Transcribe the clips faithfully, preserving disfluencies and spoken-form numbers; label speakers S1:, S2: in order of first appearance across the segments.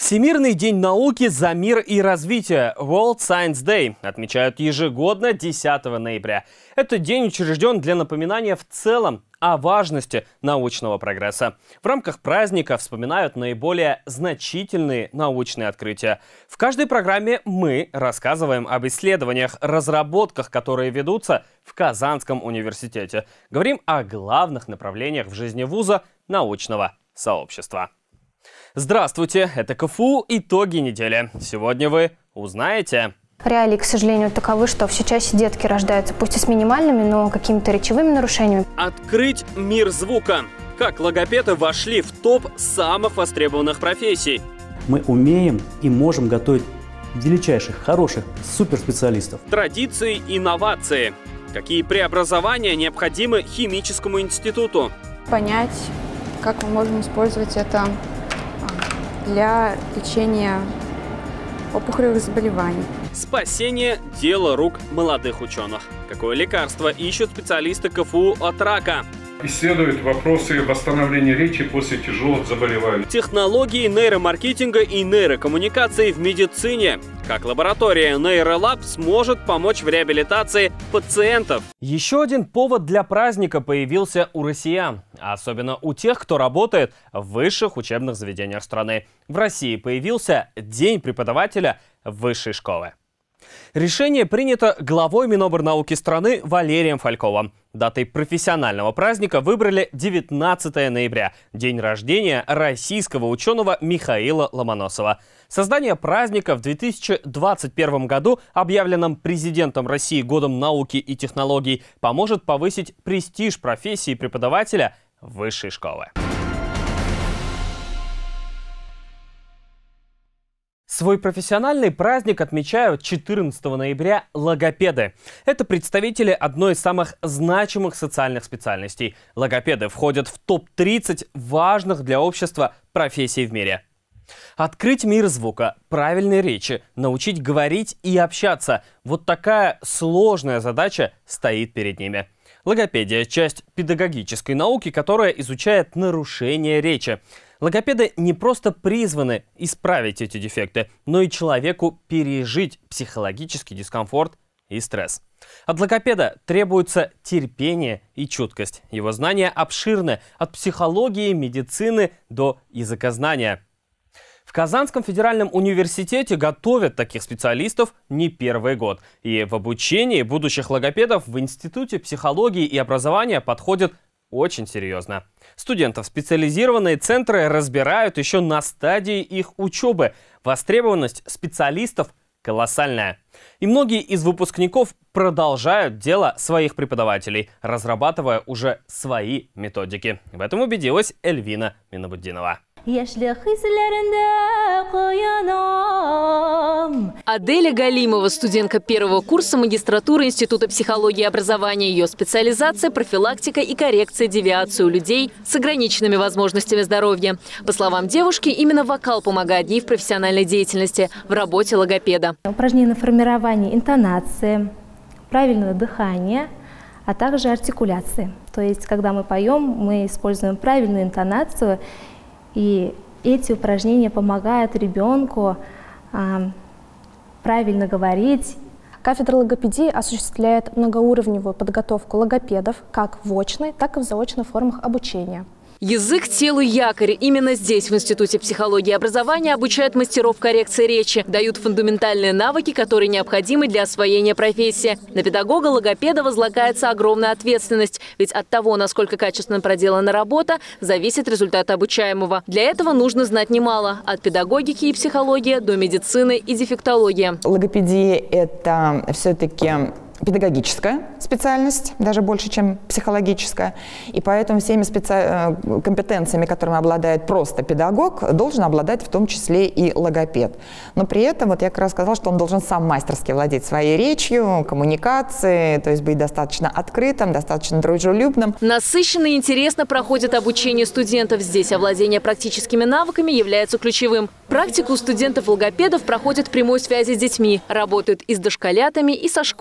S1: Всемирный день науки за мир и развитие World Science Day отмечают ежегодно десятого ноября. Этот день учрежден для напоминания в целом о важности научного прогресса. В рамках праздника вспоминают наиболее значительные научные открытия. В каждой программе мы рассказываем об исследованиях, разработках, которые ведутся в Казанском университете. Говорим о главных направлениях в жизни вуза научного сообщества. Здравствуйте, это КФУ «Итоги недели». Сегодня вы узнаете.
S2: Реалии, к сожалению, таковы, что все чаще детки рождаются пусть и с минимальными, но какими-то речевыми нарушениями.
S1: Открыть мир звука. Как логопеды вошли в топ самых востребованных профессий.
S3: Мы умеем и можем готовить величайших, хороших, суперспециалистов.
S1: Традиции, инновации. Какие преобразования необходимы химическому институту?
S4: Понять, как мы можем использовать это для лечения опухолевых заболеваний.
S1: Спасение – дело рук молодых ученых. Какое лекарство ищут специалисты КФУ от рака?
S5: Исследуют вопросы восстановления речи после тяжелых заболеваний.
S1: Технологии нейромаркетинга и нейрокоммуникации в медицине. Как лаборатория Нейролаб сможет помочь в реабилитации пациентов. Еще один повод для праздника появился у россиян. Особенно у тех, кто работает в высших учебных заведениях страны. В России появился День преподавателя высшей школы. Решение принято главой Минобрнауки страны Валерием Фальковым. Датой профессионального праздника выбрали девятнадцатое ноября, день рождения российского ученого Михаила Ломоносова. Создание праздника в две тысячи двадцать первом году, объявленном президентом России Годом науки и технологий, поможет повысить престиж профессии преподавателя высшей школы. Свой профессиональный праздник отмечают четырнадцатого ноября логопеды. Это представители одной из самых значимых социальных специальностей. Логопеды входят в топ тридцать важных для общества профессий в мире. Открыть мир звука, правильной речи, научить говорить и общаться – вот такая сложная задача стоит перед ними. Логопедия – часть педагогической науки, которая изучает нарушение речи. Логопеды не просто призваны исправить эти дефекты, но и человеку пережить психологический дискомфорт и стресс. От логопеда требуется терпение и чуткость. Его знания обширны от психологии, медицины до языкознания. В Казанском федеральном университете готовят таких специалистов не первый год. И в обучении будущих логопедов в Институте психологии и образования подходят очень серьезно. Студентов специализированные центры разбирают еще на стадии их учебы. Востребованность специалистов колоссальная. И многие из выпускников продолжают дело своих преподавателей, разрабатывая уже свои методики. В этом убедилась Эльвина Минабуддинова.
S6: Аделя Галимова, студентка первого курса магистратуры Института психологии и образования. Ее специализация – профилактика и коррекция девиации у людей с ограниченными возможностями здоровья. По словам девушки, именно вокал помогает ей в профессиональной деятельности, в работе логопеда.
S2: Упражнения на формирование интонации, правильного дыхания, а также артикуляции. То есть, когда мы поем, мы используем правильную интонацию. И эти упражнения помогают ребенку а, правильно говорить.
S7: Кафедра логопедии осуществляет многоуровневую подготовку логопедов как в очной, так и в заочной формах обучения.
S6: Язык, телу, якорь. Именно здесь, в Институте психологии и образования, обучают мастеров коррекции речи, дают фундаментальные навыки, которые необходимы для освоения профессии. На педагога-логопеда возлагается огромная ответственность, ведь от того, насколько качественно проделана работа, зависит результат обучаемого. Для этого нужно знать немало – от педагогики и психологии до медицины и дефектологии.
S8: Логопедия – это все-таки педагогическая специальность, даже больше, чем психологическая. И поэтому всеми специ... компетенциями, которыми обладает просто педагог, должен обладать в том числе и логопед. Но при этом, вот я как раз сказала, что он должен сам мастерски владеть своей речью, коммуникацией, то есть быть достаточно открытым, достаточно дружелюбным.
S6: Насыщенно и интересно проходит обучение студентов. Здесь овладение практическими навыками является ключевым. Практику студентов-логопедов проходят в прямой связи с детьми, работают и с дошколятами, и со школьниками.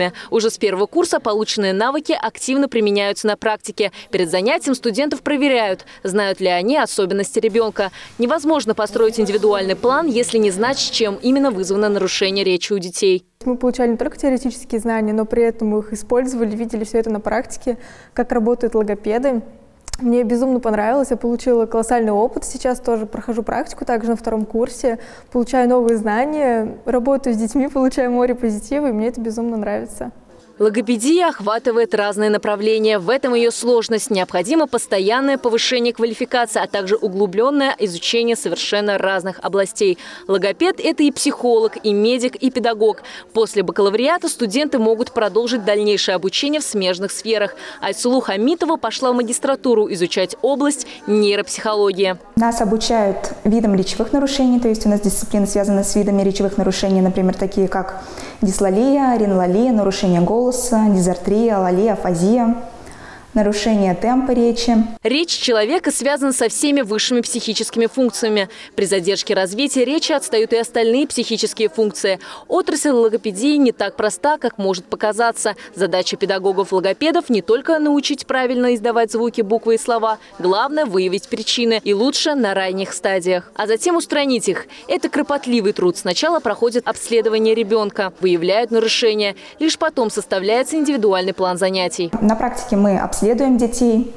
S6: время. Уже с первого курса полученные навыки активно применяются на практике. Перед занятием студентов проверяют, знают ли они особенности ребенка. Невозможно построить индивидуальный план, если не знать, чем именно вызвано нарушение речи у детей.
S9: Мы получали не только теоретические знания, но при этом мы их использовали, видели все это на практике, как работают логопеды. Мне безумно понравилось, я получила колоссальный опыт, сейчас тоже прохожу практику, также на втором курсе, получаю новые знания, работаю с детьми, получаю море позитива, и мне это безумно нравится.
S6: Логопедия охватывает разные направления. В этом ее сложность. Необходимо постоянное повышение квалификации, а также углубленное изучение совершенно разных областей. Логопед – это и психолог, и медик, и педагог. После бакалавриата студенты могут продолжить дальнейшее обучение в смежных сферах. Айсулу Хамитова пошла в магистратуру изучать область нейропсихологии.
S10: Нас обучают видам речевых нарушений, то есть у нас дисциплины связаны с видами речевых нарушений, например, такие как дислалия, ринолалия, нарушение голоса, дизартрия, алалия, афазия, нарушение темпа речи.
S6: Речь человека связана со всеми высшими психическими функциями. При задержке развития речи отстают и остальные психические функции. Отрасль логопедии не так проста, как может показаться. Задача педагогов-логопедов не только научить правильно издавать звуки, буквы и слова. Главное – выявить причины, и лучше на ранних стадиях. А затем устранить их. Это кропотливый труд. Сначала проходит обследование ребенка, выявляют нарушения. Лишь потом составляется индивидуальный план занятий.
S10: На практике мы обследуем Исследуем детей,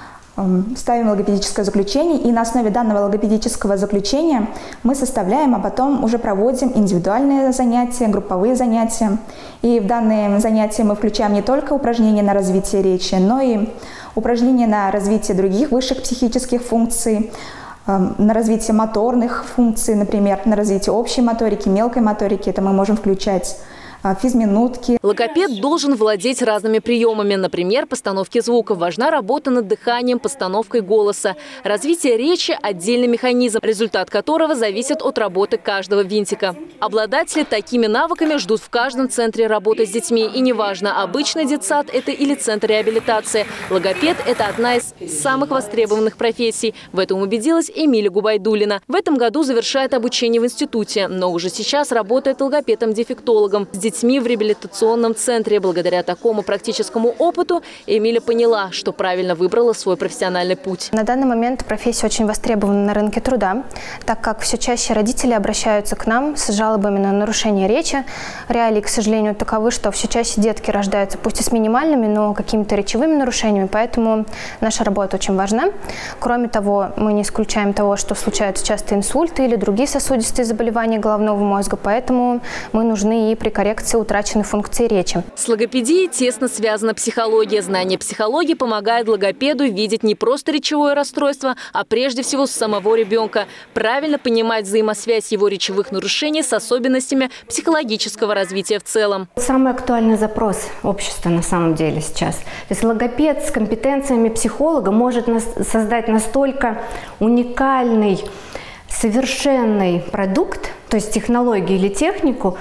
S10: ставим логопедическое заключение, и на основе данного логопедического заключения мы составляем, а потом уже проводим индивидуальные занятия, групповые занятия. И в данные занятия мы включаем не только упражнения на развитие речи, но и упражнения на развитие других высших психических функций, на развитие моторных функций, например, на развитие общей моторики, мелкой моторики. Это мы можем включать физминутки.
S6: Логопед должен владеть разными приемами, например, постановки звуков. Важна работа над дыханием, постановкой голоса. Развитие речи – отдельный механизм, результат которого зависит от работы каждого винтика. Обладатели такими навыками ждут в каждом центре работы с детьми. И неважно, обычный детсад это или центр реабилитации. Логопед – это одна из самых востребованных профессий. В этом убедилась Эмилия Губайдулина. В этом году завершает обучение в институте, но уже сейчас работает логопедом-дефектологом. С детьми в реабилитационном центре. Благодаря такому практическому опыту Эмилия поняла, что правильно выбрала свой профессиональный путь.
S7: На данный момент профессия очень востребована на рынке труда, так как все чаще родители обращаются к нам с жалобами на нарушение речи. Реалии, к сожалению, таковы, что все чаще детки рождаются пусть и с минимальными, но какими-то речевыми нарушениями, поэтому наша работа очень важна. Кроме того, мы не исключаем того, что случаются часто инсульты или другие сосудистые заболевания головного мозга, поэтому мы нужны и при коррекции утраченной функции речи.
S6: С логопедией тесно связана психология. Знание психологии помогает логопеду видеть не просто речевое расстройство, а прежде всего самого ребенка. Правильно понимать взаимосвязь его речевых нарушений с особенностями психологического развития в целом.
S11: Самый актуальный запрос общества на самом деле сейчас. То есть логопед с компетенциями психолога может создать настолько уникальный, совершенный продукт, то есть технологию или технику,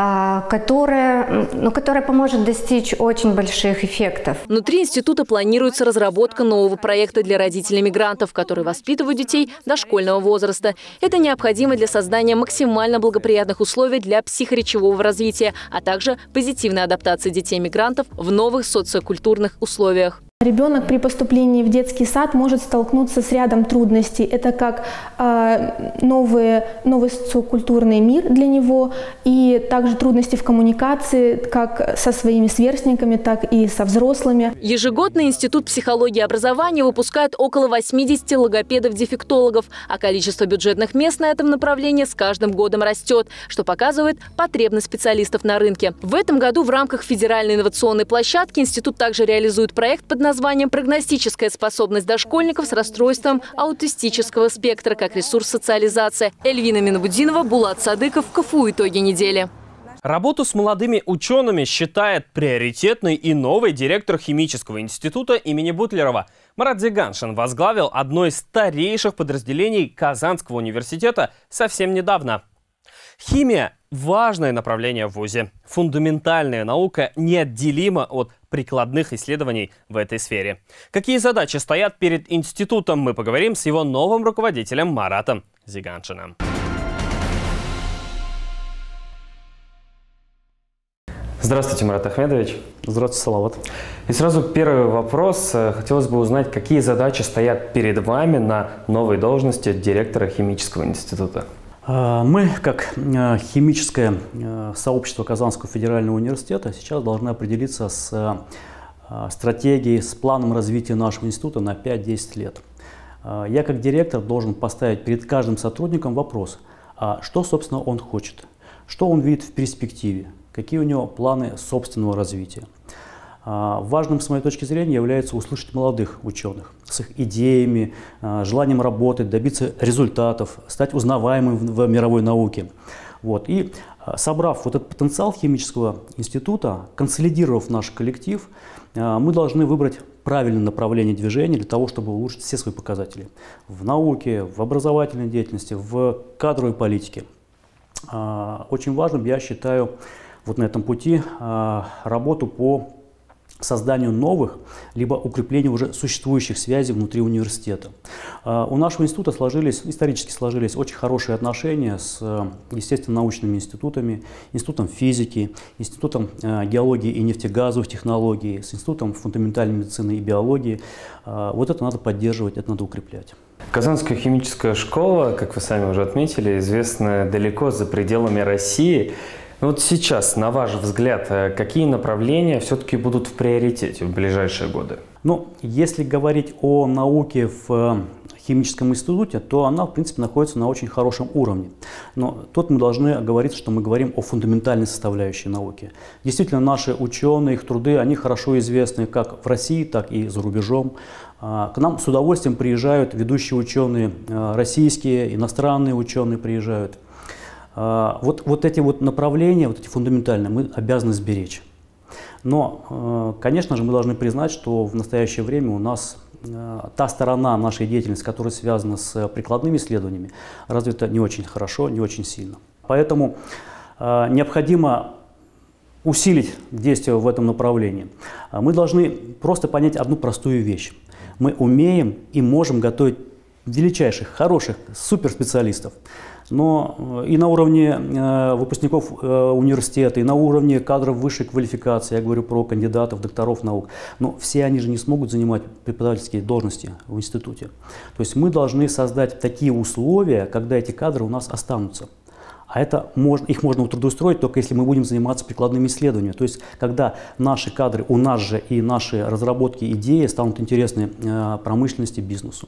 S11: которая, ну, которая поможет достичь очень больших эффектов.
S6: Внутри института планируется разработка нового проекта для родителей мигрантов, которые воспитывают детей дошкольного возраста. Это необходимо для создания максимально благоприятных условий для психоречевого развития, а также позитивной адаптации детей-мигрантов в новых социокультурных условиях.
S2: Ребенок при поступлении в детский сад может столкнуться с рядом трудностей. Это как э, новые, новый социокультурный мир для него, и также трудности в коммуникации как со своими сверстниками, так и со взрослыми.
S6: Ежегодно Институт психологии и образования выпускает около восьмидесяти логопедов-дефектологов, а количество бюджетных мест на этом направлении с каждым годом растет, что показывает потребность специалистов на рынке. В этом году в рамках федеральной инновационной площадки институт также реализует проект под названием «Прогностическая способность дошкольников с расстройством аутистического спектра как ресурс социализации». Эльвина Минабудинова, Булат Садыков, КФУ «Итоги недели».
S1: Работу с молодыми учеными считает приоритетной и новый директор химического института имени Бутлерова. Марат Зиганшин возглавил одно из старейших подразделений Казанского университета совсем недавно. Химия – важное направление в вузе. Фундаментальная наука неотделима от прикладных исследований в этой сфере. Какие задачи стоят перед институтом, мы поговорим с его новым руководителем Маратом Зиганшиным. Здравствуйте, Марат Ахмедович.
S3: Здравствуйте, Салават.
S1: И сразу первый вопрос. Хотелось бы узнать, какие задачи стоят перед вами на новой должности директора химического института?
S3: Мы, как химическое сообщество Казанского федерального университета, сейчас должны определиться с стратегией, с планом развития нашего института на пять-десять лет. Я, как директор, должен поставить перед каждым сотрудником вопрос, что, собственно, он хочет, что он видит в перспективе, какие у него планы собственного развития. Важным, с моей точки зрения, является услышать молодых ученых с их идеями, желанием работать, добиться результатов, стать узнаваемым в мировой науке. Вот. И собрав вот этот потенциал химического института, консолидировав наш коллектив, мы должны выбрать правильное направление движения для того, чтобы улучшить все свои показатели в науке, в образовательной деятельности, в кадровой политике. Очень важным я считаю вот на этом пути работу по созданию новых, либо укреплению уже существующих связей внутри университета. У нашего института сложились, исторически сложились очень хорошие отношения с естественно-научными институтами, институтом физики, институтом геологии и нефтегазовых технологий, с институтом фундаментальной медицины и биологии. Вот это надо поддерживать, это надо укреплять.
S1: Казанская химическая школа, как вы сами уже отметили, известна далеко за пределами России. Вот сейчас, на ваш взгляд, какие направления все-таки будут в приоритете в ближайшие годы?
S3: Ну, если говорить о науке в химическом институте, то она, в принципе, находится на очень хорошем уровне. Но тут мы должны говорить, что мы говорим о фундаментальной составляющей науки. Действительно, наши ученые, их труды, они хорошо известны как в России, так и за рубежом. К нам с удовольствием приезжают ведущие ученые российские, иностранные ученые приезжают. Вот, вот эти вот направления, вот эти фундаментальные, мы обязаны сберечь. Но, конечно же, мы должны признать, что в настоящее время у нас та сторона нашей деятельности, которая связана с прикладными исследованиями, развита не очень хорошо, не очень сильно. Поэтому необходимо усилить действия в этом направлении. Мы должны просто понять одну простую вещь. Мы умеем и можем готовить величайших, хороших, суперспециалистов. Но и на уровне э, выпускников э, университета, и на уровне кадров высшей квалификации, я говорю про кандидатов, докторов наук, но все они же не смогут занимать преподавательские должности в институте. То есть мы должны создать такие условия, когда эти кадры у нас останутся. А это можно, их можно трудоустроить только если мы будем заниматься прикладными исследованиями. То есть когда наши кадры, у нас же и наши разработки, идеи станут интересны э, промышленности, бизнесу.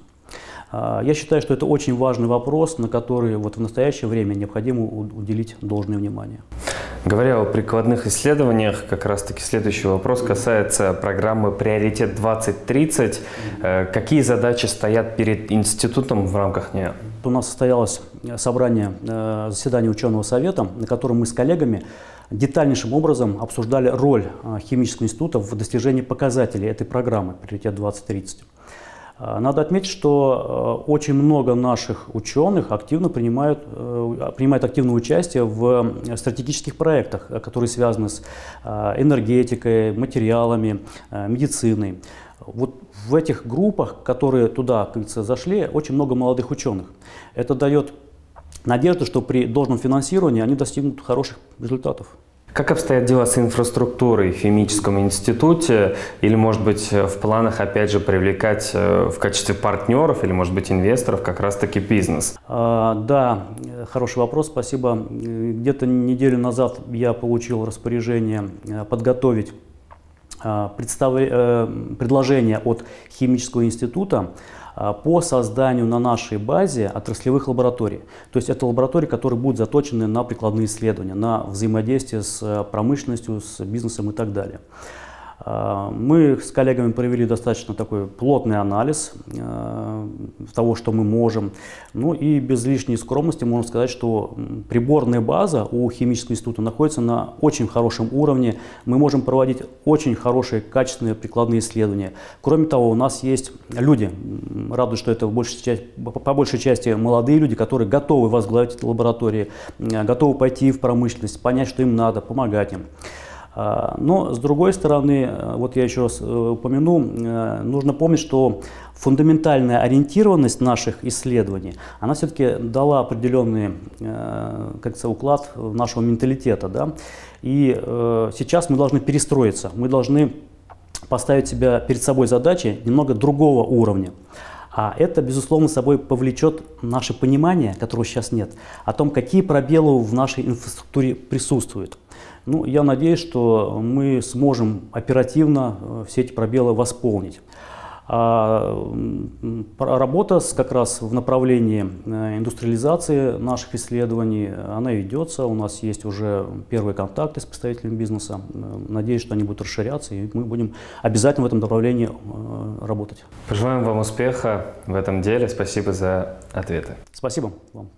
S3: Я считаю, что это очень важный вопрос, на который вот в настоящее время необходимо уделить должное внимание.
S1: Говоря о прикладных исследованиях, как раз-таки следующий вопрос касается программы «Приоритет двадцать тридцать». Какие задачи стоят перед институтом в рамках нее?
S3: У нас состоялось собрание, заседание ученого совета, на котором мы с коллегами детальнейшим образом обсуждали роль химического института в достижении показателей этой программы «Приоритет двадцать тридцать». Надо отметить, что очень много наших ученых активно принимают, принимают активное участие в стратегических проектах, которые связаны с энергетикой, материалами, медициной. Вот в этих группах, которые туда, как говорится, зашли, очень много молодых ученых. Это дает надежду, что при должном финансировании они достигнут хороших результатов.
S1: Как обстоят дела с инфраструктурой в химическом институте? Или, может быть, в планах, опять же, привлекать в качестве партнеров или, может быть, инвесторов как раз-таки бизнес?
S3: А, да, хороший вопрос, спасибо. Где-то неделю назад я получил распоряжение подготовить представ... предложение от химического института по созданию на нашей базе отраслевых лабораторий. То есть это лаборатории, которые будут заточены на прикладные исследования, на взаимодействие с промышленностью, с бизнесом и так далее. Мы с коллегами провели достаточно такой плотный анализ того, что мы можем. Ну и без лишней скромности можно сказать, что приборная база у химического института находится на очень хорошем уровне. Мы можем проводить очень хорошие, качественные прикладные исследования. Кроме того, у нас есть люди, радует, что это в большей части, по большей части молодые люди, которые готовы возглавить эти лаборатории, готовы пойти в промышленность, понять, что им надо, помогать им. Но, с другой стороны, вот я еще раз упомяну, нужно помнить, что фундаментальная ориентированность наших исследований, она все-таки дала определенный, как говорится, уклад нашего менталитета. Да? И э, сейчас мы должны перестроиться, мы должны поставить себя перед собой задачи немного другого уровня. А это, безусловно, собой повлечет наше понимание, которого сейчас нет, о том, какие пробелы в нашей инфраструктуре присутствуют. Ну, я надеюсь, что мы сможем оперативно все эти пробелы восполнить. А работа как раз в направлении индустриализации наших исследований, она ведется. У нас есть уже первые контакты с представителями бизнеса. Надеюсь, что они будут расширяться, и мы будем обязательно в этом направлении работать.
S1: Пожелаем вам успеха в этом деле. Спасибо за ответы.
S3: Спасибо вам.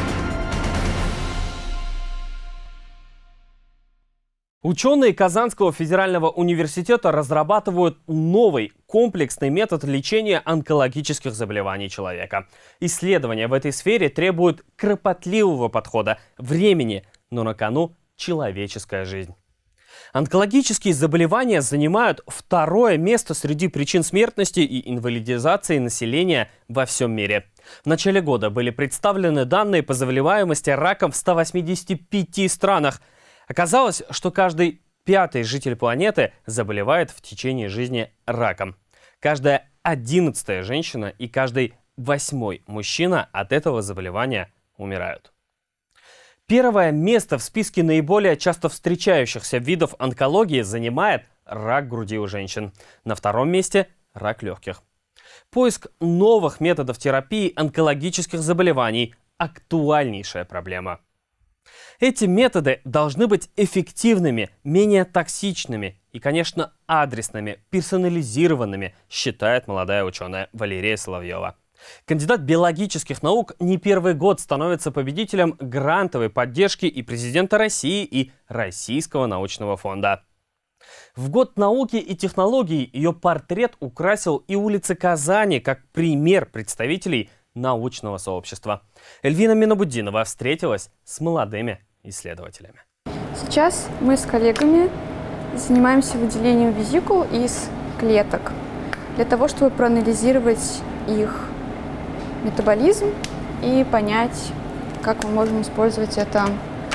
S1: Ученые Казанского федерального университета разрабатывают новый комплексный метод лечения онкологических заболеваний человека. Исследования в этой сфере требуют кропотливого подхода, времени, но на кону человеческая жизнь. Онкологические заболевания занимают второе место среди причин смертности и инвалидизации населения во всем мире. В начале года были представлены данные по заболеваемости раком в ста восьмидесяти пяти странах. Оказалось, что каждый пятый житель планеты заболевает в течение жизни раком. Каждая одиннадцатая женщина и каждый восьмой мужчина от этого заболевания умирают. Первое место в списке наиболее часто встречающихся видов онкологии занимает рак груди у женщин. На втором месте – рак легких. Поиск новых методов терапии онкологических заболеваний – актуальнейшая проблема. Эти методы должны быть эффективными, менее токсичными и, конечно, адресными, персонализированными, считает молодая ученая Валерия Соловьева. Кандидат биологических наук не первый год становится победителем грантовой поддержки и президента России, и Российского научного фонда. В год науки и технологий ее портрет украсил и улицы Казани как пример представителей научного сообщества. Эльвина Минабуддинова встретилась с молодыми исследователями.
S4: Сейчас мы с коллегами занимаемся выделением визикул из клеток для того, чтобы проанализировать их метаболизм и понять, как мы можем использовать это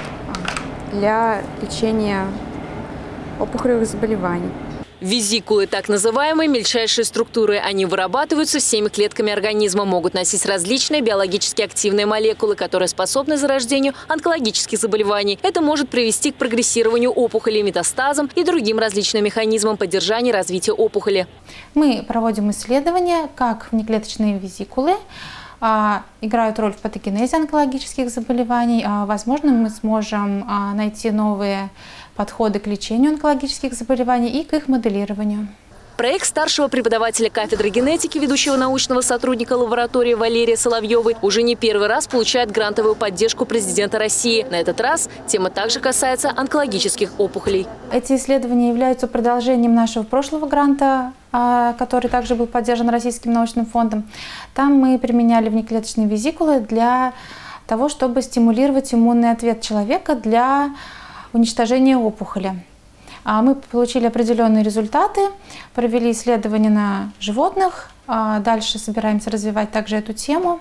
S4: для лечения опухолевых заболеваний.
S6: Визикулы, так называемые мельчайшие структуры, они вырабатываются всеми клетками организма, могут носить различные биологически активные молекулы, которые способны зарождению онкологических заболеваний. Это может привести к прогрессированию опухоли, метастазам и другим различным механизмам поддержания развития опухоли.
S12: Мы проводим исследования, как внеклеточные визикулы а, играют роль в патогенезе онкологических заболеваний. А, возможно, мы сможем а, найти новые подходы к лечению онкологических заболеваний и к их моделированию.
S6: Проект старшего преподавателя кафедры генетики, ведущего научного сотрудника лаборатории Валерии Соловьевой, уже не первый раз получает грантовую поддержку президента России. На этот раз тема также касается онкологических опухолей.
S12: Эти исследования являются продолжением нашего прошлого гранта, который также был поддержан Российским научным фондом. Там мы применяли внеклеточные визикулы для того, чтобы стимулировать иммунный ответ человека для уничтожения опухоли. Мы получили определенные результаты, провели исследования на животных, дальше собираемся развивать также эту тему.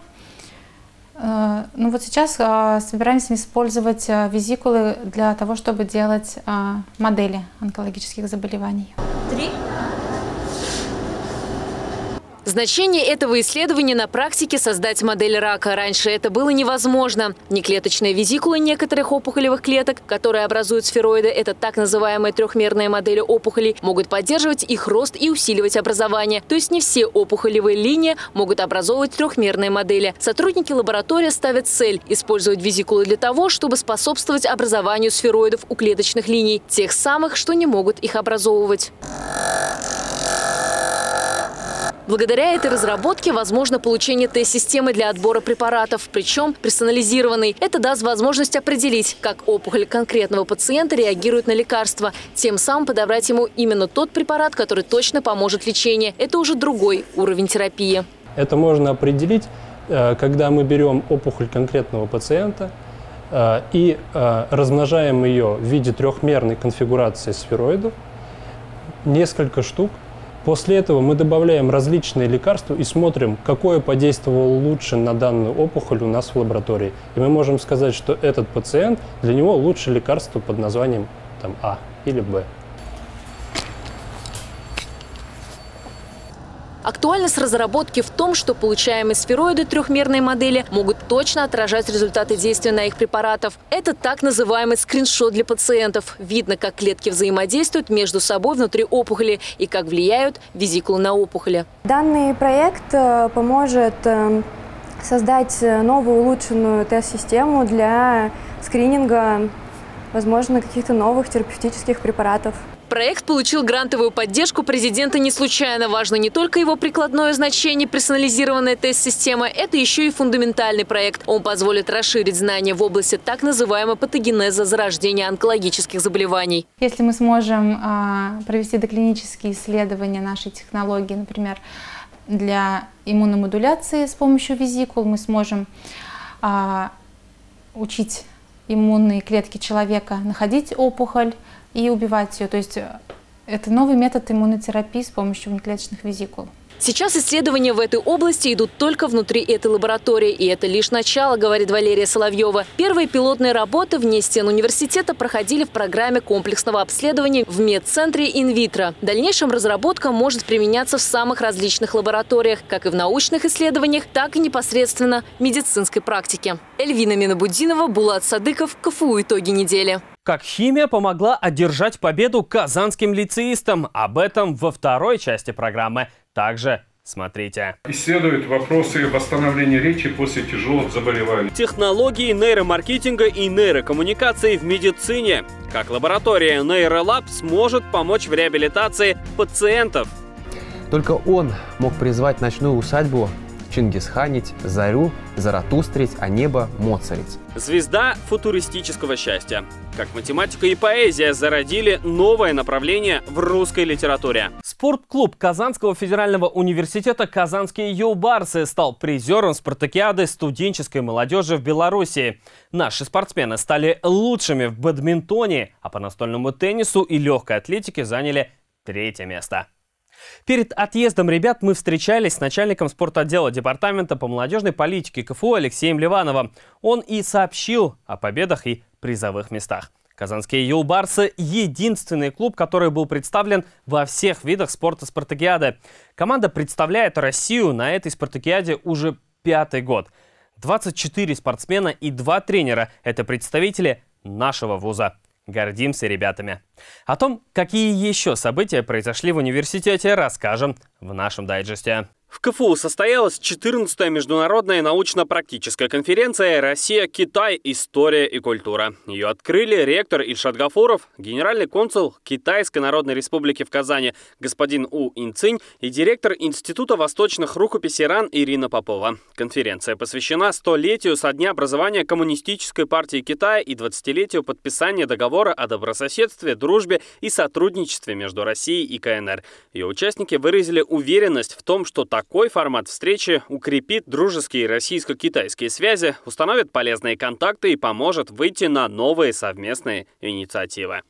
S12: Ну вот сейчас собираемся использовать визикулы для того, чтобы делать модели онкологических заболеваний.
S6: Три. Значение этого исследования на практике – создать модель рака. Раньше это было невозможно. Неклеточные визикулы некоторых опухолевых клеток, которые образуют сфероиды, это так называемые трехмерные модели опухолей, могут поддерживать их рост и усиливать образование. То есть не все опухолевые линии могут образовывать трехмерные модели. Сотрудники лаборатории ставят цель – использовать визикулы для того, чтобы способствовать образованию сфероидов у клеточных линий, тех самых, что не могут их образовывать. Благодаря этой разработке возможно получение тест-системы для отбора препаратов, причем персонализированной. Это даст возможность определить, как опухоль конкретного пациента реагирует на лекарства, тем самым подобрать ему именно тот препарат, который точно поможет лечению. Это уже другой уровень терапии.
S13: Это можно определить, когда мы берем опухоль конкретного пациента и размножаем ее в виде трехмерной конфигурации сфероидов, несколько штук. После этого мы добавляем различные лекарства и смотрим, какое подействовало лучше на данную опухоль у нас в лаборатории. И мы можем сказать, что этот пациент, для него лучше лекарство под названием там А или Б.
S6: Актуальность разработки в том, что получаемые сфероиды трехмерной модели могут точно отражать результаты действия на их препаратов. Это так называемый скриншот для пациентов. Видно, как клетки взаимодействуют между собой внутри опухоли и как влияют визикулы на опухоли.
S14: Данный проект поможет создать новую улучшенную тест-систему для скрининга, возможно, каких-то новых терапевтических препаратов.
S6: Проект получил грантовую поддержку президента не случайно. Важно не только его прикладное значение, персонализированная тест-система, это еще и фундаментальный проект. Он позволит расширить знания в области так называемого патогенеза зарождения онкологических заболеваний.
S12: Если мы сможем а, провести доклинические исследования нашей технологии, например, для иммуномодуляции с помощью визикул, мы сможем а, учить иммунные клетки человека находить опухоль и убивать ее. То есть это новый метод иммунотерапии с помощью внеклеточных визикул.
S6: Сейчас исследования в этой области идут только внутри этой лаборатории. И это лишь начало, говорит Валерия Соловьева. Первые пилотные работы вне стен университета проходили в программе комплексного обследования в медцентре инвитро. В дальнейшем разработка может применяться в самых различных лабораториях, как и в научных исследованиях, так и непосредственно в медицинской практике. Эльвина Минабудинова, Булат Садыков, КФУ «Итоги недели».
S1: Как химия помогла одержать победу казанским лицеистам. Об этом во второй части программы. Также смотрите.
S5: Исследуют вопросы восстановления речи после тяжелых заболеваний.
S1: Технологии нейромаркетинга и нейрокоммуникации в медицине. Как лаборатория Нейролаб сможет помочь в реабилитации пациентов.
S15: Только он мог призвать ночную усадьбу Чингисханить, зарю, заратустрить, а небо моцарить.
S1: Звезда футуристического счастья. Как математика и поэзия зародили новое направление в русской литературе. Спортклуб Казанского федерального университета «Казанские юлбарсы» стал призером спартакиады студенческой молодежи в Беларуси. Наши спортсмены стали лучшими в бадминтоне, а по настольному теннису и легкой атлетике заняли третье место. Перед отъездом ребят мы встречались с начальником спортотдела Департамента по молодежной политике КФУ Алексеем Ливановым. Он и сообщил о победах и призовых местах. Казанские юлбарсы – единственный клуб, который был представлен во всех видах спорта спартакиады. Команда представляет Россию на этой спартакиаде уже пятый год. двадцать четыре спортсмена и два тренера – это представители нашего вуза. Гордимся ребятами. О том, какие еще события произошли в университете, расскажем в нашем дайджесте. В КФУ состоялась четырнадцатая международная научно-практическая конференция «Россия-Китай. История и культура». Ее открыли ректор Ильшат Гафуров, генеральный консул Китайской Народной Республики в Казани господин У Инцинь и директор Института восточных рукописей РАН Ирина Попова. Конференция посвящена столетию со дня образования Коммунистической партии Китая и двадцатилетию подписания договора о добрососедстве, дружбе и сотрудничестве между Россией и КНР. Ее участники выразили уверенность в том, что такой формат встречи укрепит дружеские российско-китайские связи, установит полезные контакты и поможет выйти на новые совместные инициативы.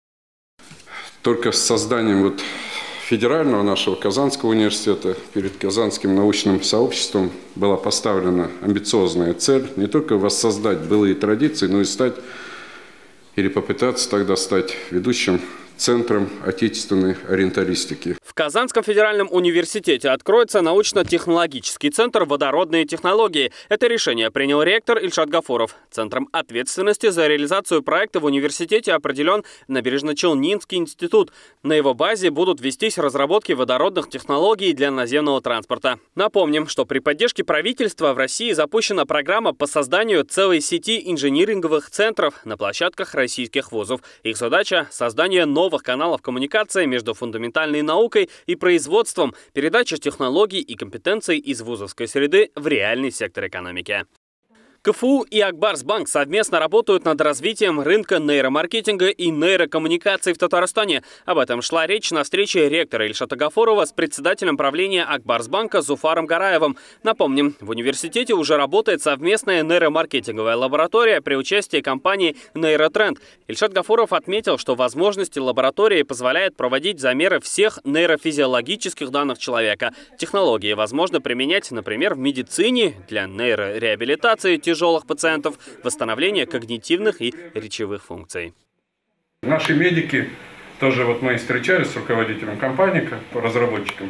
S16: Только с созданием вот федерального нашего Казанского университета перед казанским научным сообществом была поставлена амбициозная цель не только воссоздать былые традиции, но и стать или попытаться тогда стать ведущим центром отечественной ориенталистики.
S1: В Казанском федеральном университете откроется научно-технологический центр «Водородные технологии». Это решение принял ректор Ильшат Гафуров. Центром ответственности за реализацию проекта в университете определен Набережно-Челнинский институт. На его базе будут вестись разработки водородных технологий для наземного транспорта. Напомним, что при поддержке правительства в России запущена программа по созданию целой сети инжиниринговых центров на площадках российских вузов. Их задача – создание новых новых каналов коммуникации между фундаментальной наукой и производством, передача технологий и компетенций из вузовской среды в реальный сектор экономики. КФУ и Акбарсбанк совместно работают над развитием рынка нейромаркетинга и нейрокоммуникаций в Татарстане. Об этом шла речь на встрече ректора Ильшата Гафурова с председателем правления Акбарсбанка Зуфаром Гараевым. Напомним, в университете уже работает совместная нейромаркетинговая лаборатория при участии компании «Нейротренд». Ильшат Гафуров отметил, что возможности лаборатории позволяют проводить замеры всех нейрофизиологических данных человека. Технологии возможно применять, например, в медицине для нейрореабилитации тяжелых пациентов, восстановления когнитивных и речевых функций.
S5: Наши медики, тоже вот мы встречались с руководителем компании, по разработчикам,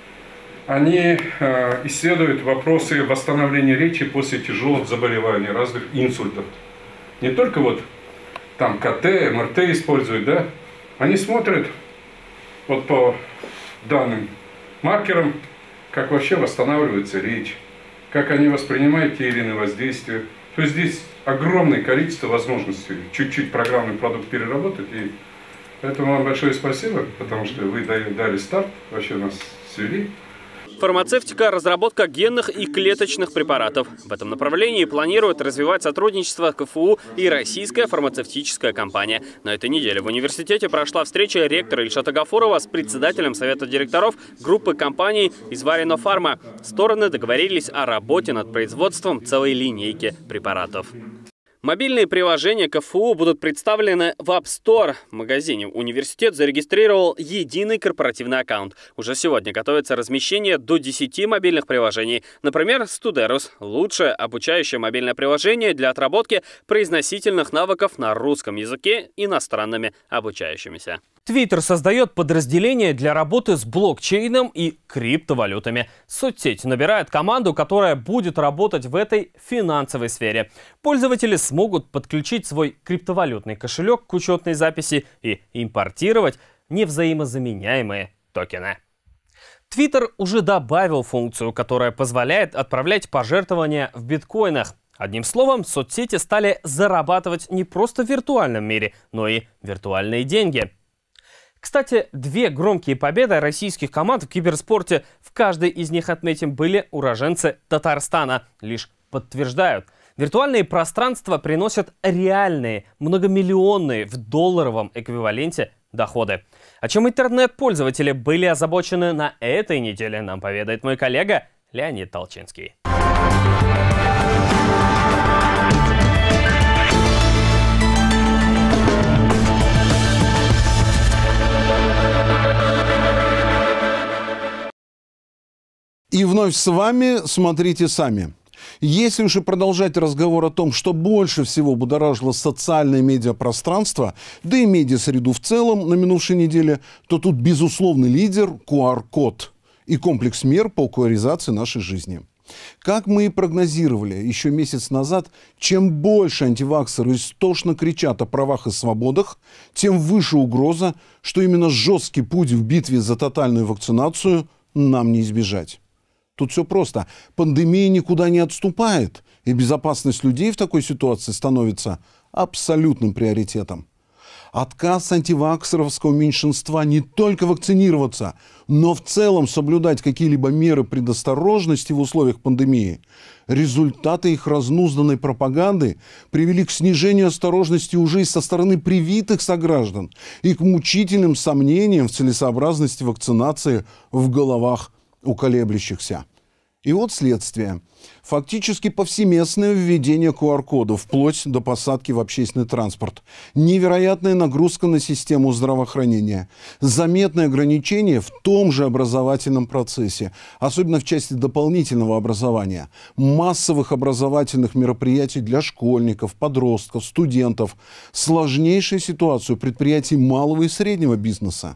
S5: они э, исследуют вопросы восстановления речи после тяжелых заболеваний, разных инсультов. Не только вот там КТ, МРТ используют, да? Они смотрят вот по данным маркерам, как вообще восстанавливается речь, как они воспринимают те или иные воздействия. То есть здесь огромное количество возможностей чуть-чуть программный продукт переработать. И поэтому вам большое спасибо, потому что вы дали старт, вообще нас свели.
S1: Фармацевтика – разработка генных и клеточных препаратов. В этом направлении планирует развивать сотрудничество КФУ и российская фармацевтическая компания. На этой неделе в университете прошла встреча ректора Ильшата Гафурова с председателем совета директоров группы компаний из Варина Фарма. Стороны договорились о работе над производством целой линейки препаратов. Мобильные приложения КФУ будут представлены в App Store. В магазине университет зарегистрировал единый корпоративный аккаунт. Уже сегодня готовится размещение до десяти мобильных приложений. Например, Studerus – лучшее обучающее мобильное приложение для отработки произносительных навыков на русском языке иностранными обучающимися. Твиттер создает подразделение для работы с блокчейном и криптовалютами. Соцсеть набирает команду, которая будет работать в этой финансовой сфере. Пользователи смогут подключить свой криптовалютный кошелек к учетной записи и импортировать невзаимозаменяемые токены. Твиттер уже добавил функцию, которая позволяет отправлять пожертвования в биткоинах. Одним словом, соцсети стали зарабатывать не просто в виртуальном мире, но и виртуальные деньги. Кстати, две громкие победы российских команд в киберспорте, в каждой из них, отметим, были уроженцы Татарстана, лишь подтверждают. Виртуальные пространства приносят реальные, многомиллионные в долларовом эквиваленте доходы. О чем интернет-пользователи были озабочены на этой неделе, нам поведает мой коллега Леонид Толчинский.
S17: И вновь с вами «Смотрите сами». Если уж и продолжать разговор о том, что больше всего будоражило социальное медиапространство, да и медиасреду в целом на минувшей неделе, то тут безусловный лидер – ку ар код и комплекс мер по куаризации нашей жизни. Как мы и прогнозировали еще месяц назад, чем больше антиваксеры истошно кричат о правах и свободах, тем выше угроза, что именно жесткий путь в битве за тотальную вакцинацию нам не избежать. Тут все просто. Пандемия никуда не отступает, и безопасность людей в такой ситуации становится абсолютным приоритетом. Отказ антиваксеровского меньшинства не только вакцинироваться, но в целом соблюдать какие-либо меры предосторожности в условиях пандемии, результаты их разнузданной пропаганды привели к снижению осторожности уже и со стороны привитых сограждан и к мучительным сомнениям в целесообразности вакцинации в головах у колеблющихся. И вот следствие. Фактически повсеместное введение ку ар кодов, вплоть до посадки в общественный транспорт. Невероятная нагрузка на систему здравоохранения. Заметное ограничение в том же образовательном процессе, особенно в части дополнительного образования. Массовых образовательных мероприятий для школьников, подростков, студентов. Сложнейшая ситуация у предприятий малого и среднего бизнеса.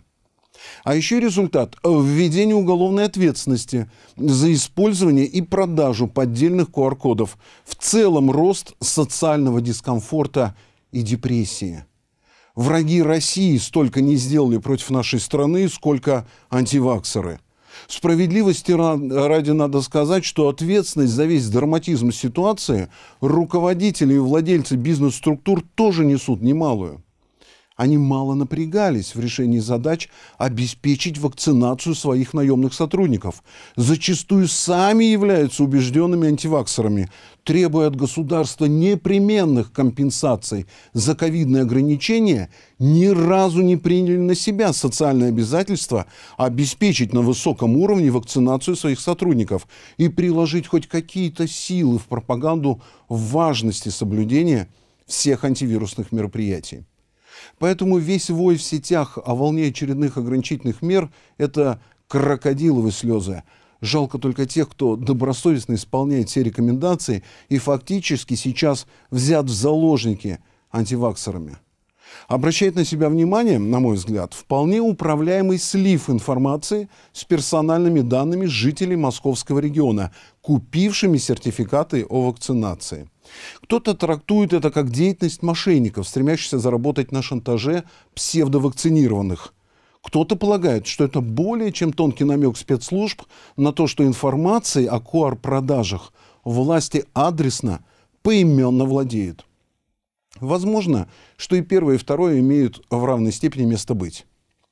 S17: А еще результат – введение уголовной ответственности за использование и продажу поддельных ку ар кодов. В целом рост социального дискомфорта и депрессии. Враги России столько не сделали против нашей страны, сколько антиваксеры. Справедливости ради надо сказать, что ответственность за весь драматизм ситуации руководители и владельцы бизнес-структур тоже несут немалую. Они мало напрягались в решении задач обеспечить вакцинацию своих наемных сотрудников. Зачастую сами являются убежденными антиваксерами, требуя от государства непременных компенсаций за ковидные ограничения, ни разу не приняли на себя социальное обязательство обеспечить на высоком уровне вакцинацию своих сотрудников и приложить хоть какие-то силы в пропаганду важности соблюдения всех антивирусных мероприятий. Поэтому весь вой в сетях о волне очередных ограничительных мер – это крокодиловые слезы. Жалко только тех, кто добросовестно исполняет все рекомендации и фактически сейчас взят в заложники антиваксерами. Обращает на себя внимание, на мой взгляд, вполне управляемый слив информации с персональными данными жителей московского региона, купившими сертификаты о вакцинации. Кто-то трактует это как деятельность мошенников, стремящихся заработать на шантаже псевдовакцинированных. Кто-то полагает, что это более чем тонкий намек спецслужб на то, что информацией о ку ар-продажах власти адресно, поименно владеют. Возможно, что и первое, и второе имеют в равной степени место быть.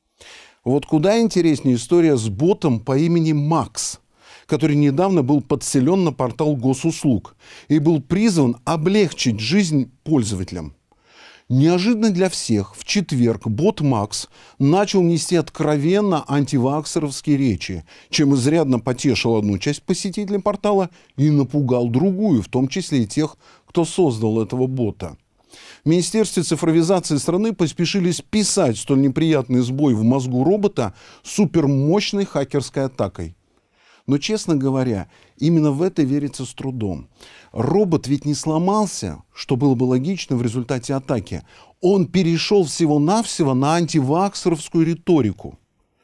S17: Вот куда интереснее история с ботом по имени Макс, который недавно был подселен на портал госуслуг и был призван облегчить жизнь пользователям. Неожиданно для всех в четверг бот Макс начал нести откровенно антиваксеровские речи, чем изрядно потешил одну часть посетителей портала и напугал другую, в том числе и тех, кто создал этого бота. В Министерстве цифровизации страны поспешили списать столь неприятный сбой в мозгу робота супермощной хакерской атакой. Но, честно говоря, именно в это верится с трудом. Робот ведь не сломался, что было бы логично в результате атаки. Он перешел всего-навсего на антиваксеровскую риторику.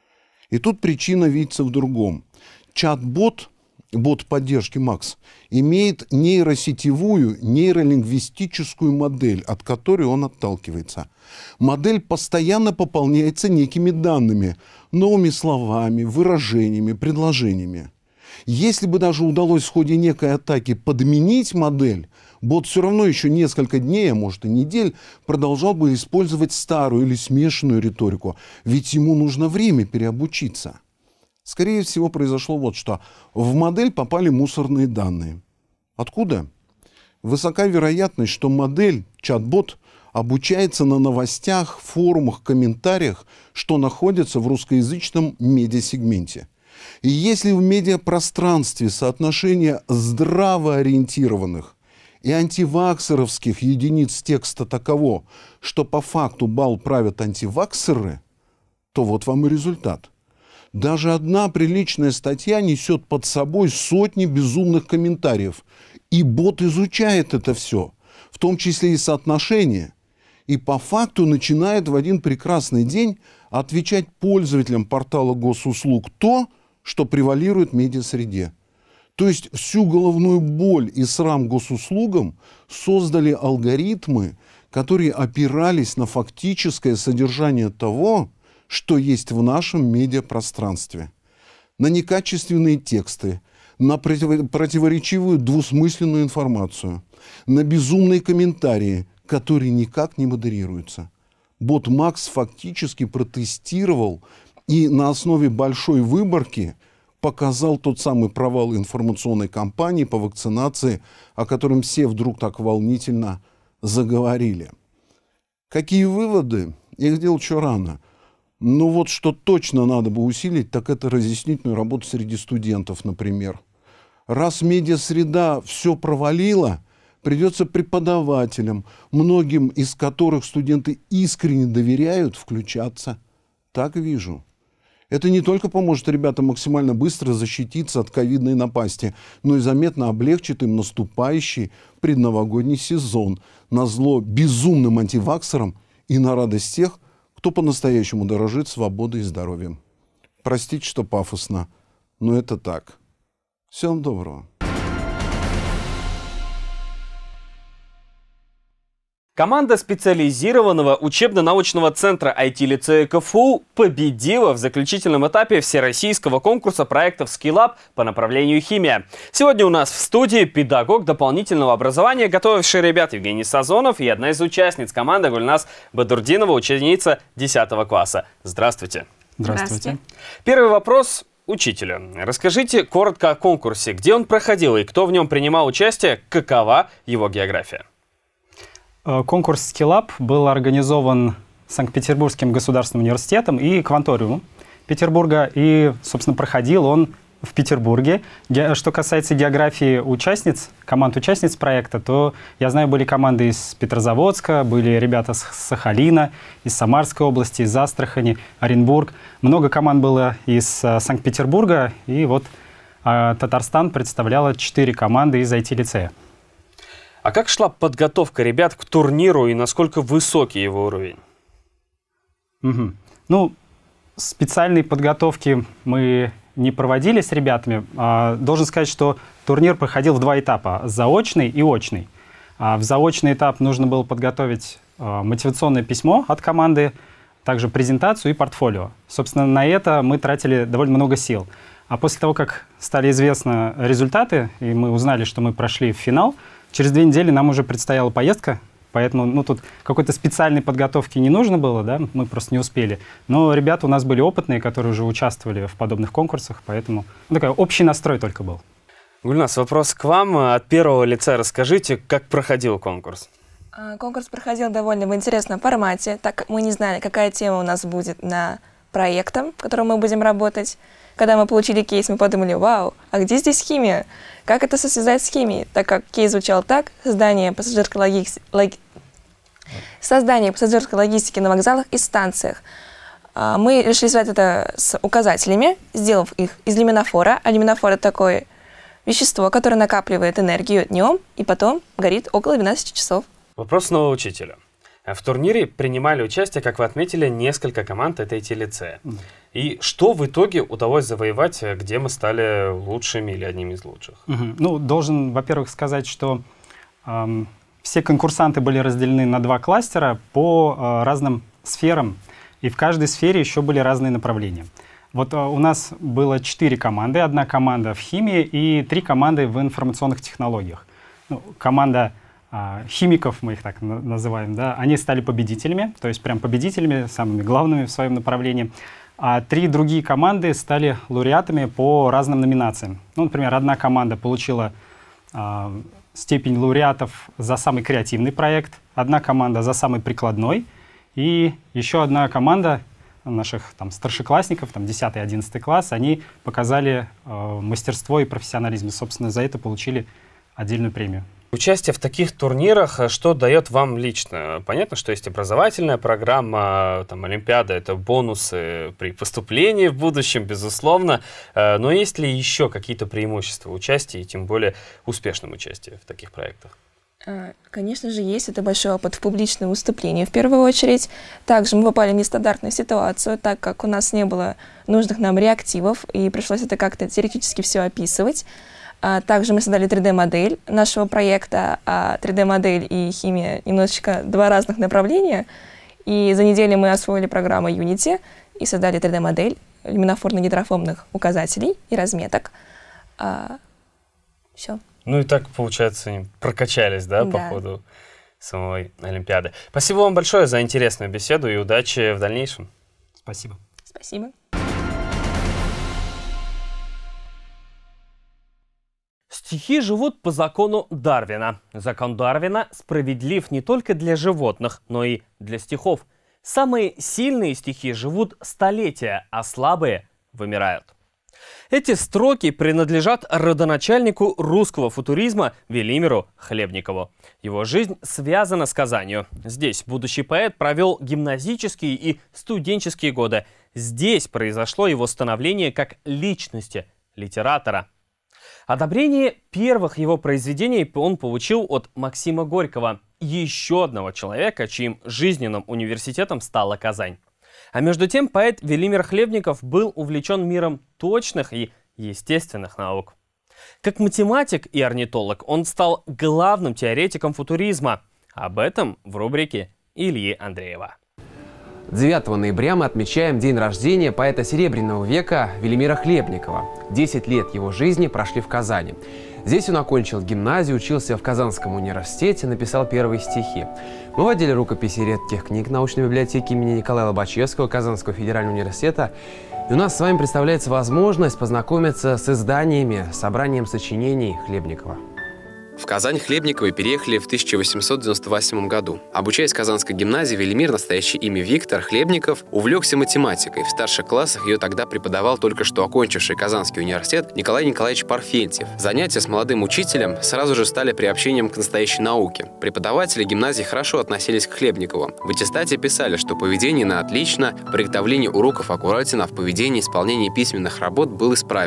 S17: И тут причина видится в другом. Чат-бот, бот поддержки Макс, имеет нейросетевую, нейролингвистическую модель, от которой он отталкивается. Модель постоянно пополняется некими данными, новыми словами, выражениями, предложениями. Если бы даже удалось в ходе некой атаки подменить модель, бот все равно еще несколько дней, а может и недель, продолжал бы использовать старую или смешанную риторику, ведь ему нужно время переобучиться. Скорее всего, произошло вот что. В модель попали мусорные данные. Откуда? Высока вероятность, что модель, чат-бот, обучается на новостях, форумах, комментариях, что находится в русскоязычном медиасегменте. И если в медиапространстве соотношение здравоориентированных и антиваксеровских единиц текста таково, что по факту бал правят антиваксеры, то вот вам и результат. Даже одна приличная статья несет под собой сотни безумных комментариев. И бот изучает это все, в том числе и соотношение. И по факту начинает в один прекрасный день отвечать пользователям портала госуслуг то, что превалирует в медиасреде. То есть всю головную боль и срам госуслугам создали алгоритмы, которые опирались на фактическое содержание того, что есть в нашем медиапространстве. На некачественные тексты, на противоречивую двусмысленную информацию, на безумные комментарии, которые никак не модерируются. Бот Макс фактически протестировал и на основе большой выборки показал тот самый провал информационной кампании по вакцинации, о котором все вдруг так волнительно заговорили. Какие выводы? Их делать еще рано. Но вот что точно надо бы усилить, так это разъяснительную работу среди студентов, например. Раз медиасреда все провалила, придется преподавателям, многим из которых студенты искренне доверяют, включаться. Так вижу. Это не только поможет ребятам максимально быстро защититься от ковидной напасти, но и заметно облегчит им наступающий предновогодний сезон назло безумным антиваксерам и на радость тех, кто по-настоящему дорожит свободой и здоровьем. Простите, что пафосно, но это так. Всего доброго.
S1: Команда специализированного учебно-научного центра ай ти-лицея ка эф у победила в заключительном этапе всероссийского конкурса проектов Skillup по направлению химия. Сегодня у нас в студии педагог дополнительного образования, готовивший ребят Евгений Сазонов и одна из участниц команды Гульнас Бадурдинова, ученица десятого класса. Здравствуйте.
S18: Здравствуйте.
S1: Первый вопрос учителю. Расскажите коротко о конкурсе, где он проходил и кто в нем принимал участие, какова его география?
S18: Конкурс Skillup был организован Санкт-Петербургским государственным университетом и Кванториумом Петербурга. И, собственно, проходил он в Петербурге. Что касается географии участниц, команд участниц проекта, то, я знаю, были команды из Петрозаводска, были ребята с Сахалина, из Самарской области, из Астрахани, Оренбург. Много команд было из Санкт-Петербурга. И вот Татарстан представляла четыре команды из ай ти-лицея.
S1: А как шла подготовка ребят к турниру и насколько высокий его уровень?
S18: Угу. Ну, специальной подготовки мы не проводили с ребятами. А, должен сказать, что турнир проходил в два этапа – заочный и очный. А в заочный этап нужно было подготовить а, мотивационное письмо от команды, также презентацию и портфолио. Собственно, на это мы тратили довольно много сил. А после того, как стали известны результаты, и мы узнали, что мы прошли в финал, через две недели нам уже предстояла поездка. Поэтому ну, тут какой-то специальной подготовки не нужно было, да, мы просто не успели. Но ребята у нас были опытные, которые уже участвовали в подобных конкурсах, поэтому ну, такой общий настрой только был.
S1: Гульнас, вопрос к вам. От первого лица расскажите, как проходил конкурс?
S19: Конкурс проходил довольно в интересном формате, так как мы не знали, какая тема у нас будет на проекте, в котором мы будем работать. Когда мы получили кейс, мы подумали, вау, а где здесь химия? Как это связать с химией? Так как кейс звучал так, создание пассажирской, логи... лог... создание пассажирской логистики на вокзалах и станциях. Мы решили связать это с указателями, сделав их из люминофора. А люминофор — это такое вещество, которое накапливает энергию днем и потом горит около двенадцати часов.
S1: Вопрос нового учителя. В турнире принимали участие, как вы отметили, несколько команд этой лицея. Mm. И что в итоге удалось завоевать, где мы стали лучшими или одними из лучших?
S18: Mm-hmm. Ну, должен, во-первых, сказать, что эм, все конкурсанты были разделены на два кластера по э, разным сферам, и в каждой сфере еще были разные направления. Вот э, у нас было четыре команды, одна команда в химии и три команды в информационных технологиях. Ну, команда химиков, мы их так называем, да, они стали победителями, то есть прям победителями, самыми главными в своем направлении. А три другие команды стали лауреатами по разным номинациям. Ну, например, одна команда получила э, степень лауреатов за самый креативный проект, одна команда за самый прикладной, и еще одна команда наших там, старшеклассников, там, десятый-одиннадцатый класс, они показали э, мастерство и профессионализм. И, собственно, за это получили отдельную премию.
S1: Участие в таких турнирах что дает вам лично? Понятно, что есть образовательная программа, там, Олимпиада — это бонусы при поступлении в будущем, безусловно. Но есть ли еще какие-то преимущества участия, и тем более успешном участии в таких проектах?
S19: Конечно же, есть. Это большой опыт в публичном выступлении, в первую очередь. Также мы попали в нестандартную ситуацию, так как у нас не было нужных нам реактивов, и пришлось это как-то теоретически все описывать. Также мы создали три дэ модель нашего проекта, а три дэ модель и химия немножечко два разных направления. И за неделю мы освоили программу Unity и создали три дэ модель люминофорно-гидрофобных указателей и разметок. А, все.
S1: Ну и так, получается, прокачались, да,
S19: да,
S1: по ходу самой Олимпиады. Спасибо вам большое за интересную беседу и удачи в дальнейшем.
S18: Спасибо.
S19: Спасибо.
S1: Стихи живут по закону Дарвина. Закон Дарвина справедлив не только для животных, но и для стихов. Самые сильные стихи живут столетия, а слабые вымирают. Эти строки принадлежат родоначальнику русского футуризма Велимиру Хлебникову. Его жизнь связана с Казанью. Здесь будущий поэт провел гимназические и студенческие годы. Здесь произошло его становление как личности, литератора. Одобрение первых его произведений он получил от Максима Горького, еще одного человека, чьим жизненным университетом стала Казань. А между тем поэт Велимир Хлебников был увлечен миром точных и естественных наук. Как математик и орнитолог он стал главным теоретиком футуризма. Об этом в рубрике Ильи Андреева.
S15: девятого ноября мы отмечаем день рождения поэта Серебряного века Велимира Хлебникова. Десять лет его жизни прошли в Казани. Здесь он окончил гимназию, учился в Казанском университете, написал первые стихи. Мы водили рукописи редких книг научной библиотеки имени Николая Лобачевского Казанского федерального университета. И у нас с вами представляется возможность познакомиться с изданиями, собранием сочинений Хлебникова. В Казань Хлебниковы переехали в тысяча восемьсот девяносто восьмом году. Обучаясь в Казанской гимназии, Велимир, настоящее имя Виктор Хлебников, увлекся математикой. В старших классах ее тогда преподавал только что окончивший Казанский университет Николай Николаевич Парфентьев. Занятия с молодым учителем сразу же стали приобщением к настоящей науке. Преподаватели гимназии хорошо относились к Хлебникову. В аттестате писали, что поведение на отлично, приготовление уроков аккуратен, а в поведении исполнение письменных работ был исправен.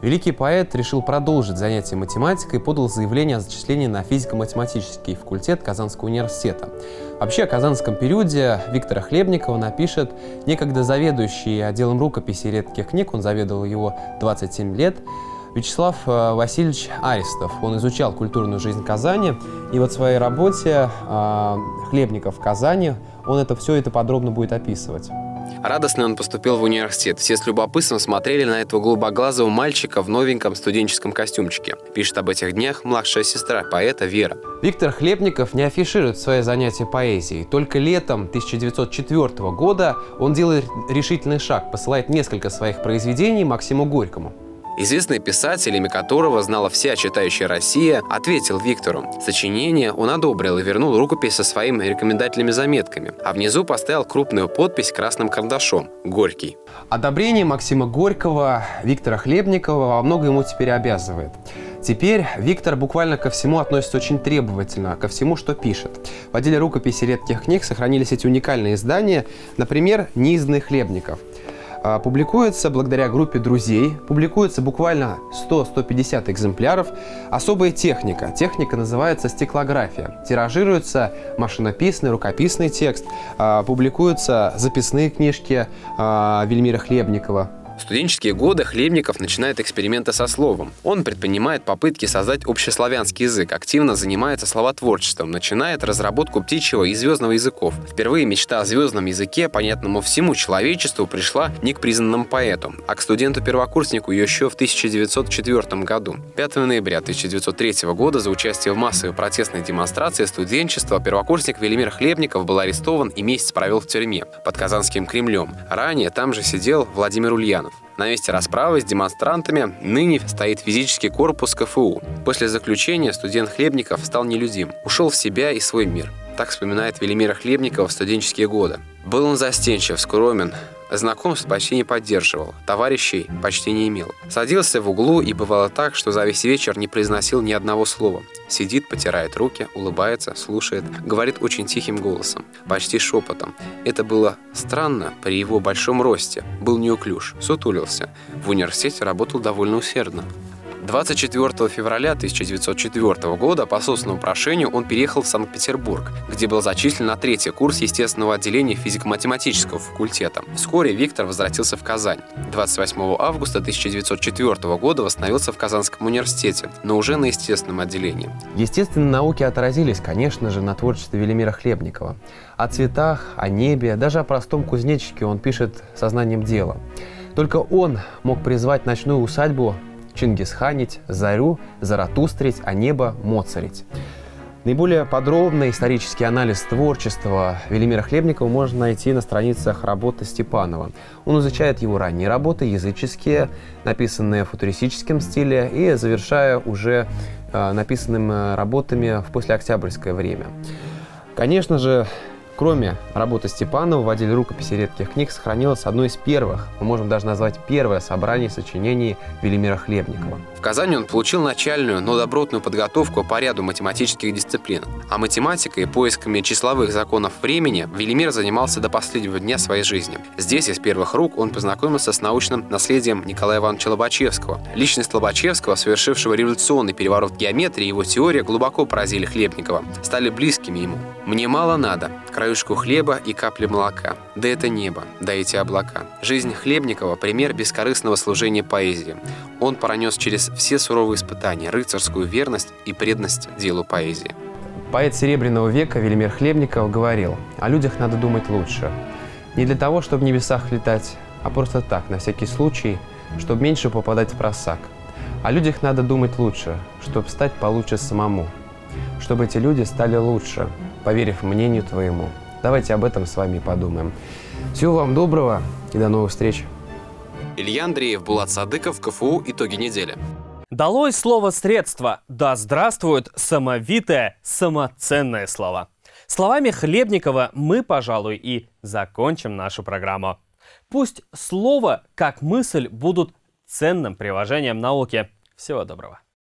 S15: Великий поэт решил продолжить занятия математикой и подал заявление о зачислении на физико-математический факультет Казанского университета. Вообще о казанском периоде Виктора Хлебникова напишет некогда заведующий отделом рукописи и редких книг, он заведовал его двадцать семь лет, Вячеслав Васильевич Аристов. Он изучал культурную жизнь Казани, и вот в своей работе «Хлебников в Казани» он это все это подробно будет описывать. Радостно он поступил в университет. Все с любопытством смотрели на этого голубоглазого мальчика в новеньком студенческом костюмчике. Пишет об этих днях младшая сестра поэта Вера. Виктор Хлебников не афиширует свои занятия поэзией. Только летом тысяча девятьсот четвёртого года он делает решительный шаг, посылает несколько своих произведений Максиму Горькому. Известный писатель, имя которого знала вся читающая Россия, ответил Виктору. Сочинение он одобрил и вернул рукопись со своими рекомендательными заметками, а внизу поставил крупную подпись красным карандашом «Горький». Одобрение Максима Горького Виктора Хлебникова во многом ему теперь обязывает. Теперь Виктор буквально ко всему относится очень требовательно, ко всему, что пишет. В отделе рукописи редких книг сохранились эти уникальные издания, например, «Неизданный Хлебников». Публикуется благодаря группе друзей, публикуется буквально сто — сто пятьдесят экземпляров. Особая техника. Техника называется стеклография. Тиражируется машинописный, рукописный текст, публикуются записные книжки Велимира Хлебникова. В студенческие годы Хлебников начинает эксперименты со словом. Он предпринимает попытки создать общеславянский язык, активно занимается словотворчеством, начинает разработку птичьего и звездного языков. Впервые мечта о звездном языке, понятному всему человечеству, пришла не к признанному поэту, а к студенту-первокурснику еще в тысяча девятьсот четвёртом году. пятого ноября тысяча девятьсот третьего года за участие в массовой протестной демонстрации студенчества первокурсник Велимир Хлебников был арестован и месяц провел в тюрьме под Казанским Кремлем. Ранее там же сидел Владимир Ульянов. На месте расправы с демонстрантами ныне стоит физический корпус ка эф у. После заключения студент Хлебников стал нелюдим, ушел в себя и свой мир. Так вспоминает Велимира Хлебникова в студенческие годы. Был он застенчив, скромен, знакомств почти не поддерживал, товарищей почти не имел. Садился в углу, и бывало так, что за весь вечер не произносил ни одного слова. Сидит, потирает руки, улыбается, слушает, говорит очень тихим голосом, почти шепотом. Это было странно при его большом росте. Был неуклюж, сутулился. В университете работал довольно усердно. двадцать четвёртого февраля тысяча девятьсот четвёртого года по собственному прошению он переехал в Санкт-Петербург, где был зачислен на третий курс естественного отделения физико-математического факультета. Вскоре Виктор возвратился в Казань. двадцать восьмого августа тысяча девятьсот четвёртого года восстановился в Казанском университете, но уже на естественном отделении. Естественные науки отразились, конечно же, на творчестве Велимира Хлебникова. О цветах, о небе, даже о простом кузнечике он пишет сознанием дела. Только он мог призвать ночную усадьбу Чингисханить, зарю, заратустрить, а небо моцарить. Наиболее подробный исторический анализ творчества Велимира Хлебникова можно найти на страницах работы Степанова. Он изучает его ранние работы, языческие, написанные в футуристическом стиле, и завершая уже э, написанными работами в послеоктябрьское время. Конечно же, кроме работы Степанова, в отделе рукописи редких книг сохранилось одно из первых, мы можем даже назвать первое собрание сочинений Велимира Хлебникова. В Казани он получил начальную, но добротную подготовку по ряду математических дисциплин. А математикой и поисками числовых законов времени Велимир занимался до последнего дня своей жизни. Здесь из первых рук он познакомился с научным наследием Николая Ивановича Лобачевского. Личность Лобачевского, совершившего революционный переворот в геометрии, и его теория глубоко поразили Хлебникова, стали близкими ему. «Мне мало надо, краюшку хлеба и капли молока. Да это небо, да эти облака». Жизнь Хлебникова – пример бескорыстного служения поэзии. Он пронес через все суровые испытания, рыцарскую верность и преданность делу поэзии. Поэт Серебряного века Велимир Хлебников говорил: «О людях надо думать лучше. Не для того, чтобы в небесах летать, а просто так, на всякий случай, чтобы меньше попадать в просак. О людях надо думать лучше, чтобы стать получше самому. Чтобы эти люди стали лучше, поверив мнению твоему». Давайте об этом с вами подумаем. Всего вам доброго и до новых встреч. Илья Андреев, Булат Садыков, ка эф у. Итоги недели.
S1: Долой слово «средство». Да здравствует самовитое, самоценное слово. Словами Хлебникова мы, пожалуй, и закончим нашу программу. Пусть слово, как мысль, будут ценным приложением науки. Всего доброго.